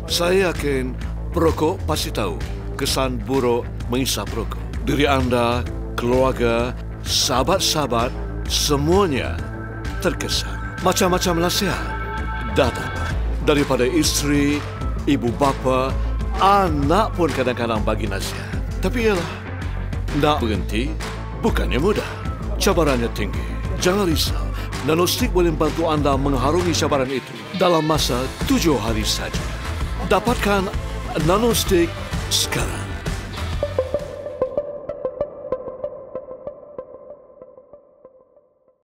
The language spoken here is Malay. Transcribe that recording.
Saya yakin perokok pasti tahu kesan buruk menghisap rokok. Diri anda, keluarga, sahabat-sahabat, semuanya terkesan. Macam-macam nasihat dah dapat. Daripada isteri, ibu bapa, anak pun kadang-kadang bagi nasihat. Tapi ialah, nak berhenti bukannya mudah. Cabarannya tinggi. Jangan risau. Nanostick boleh membantu anda mengharungi cabaran itu dalam masa 7 hari saja. Dapatkan Nanostick sekarang.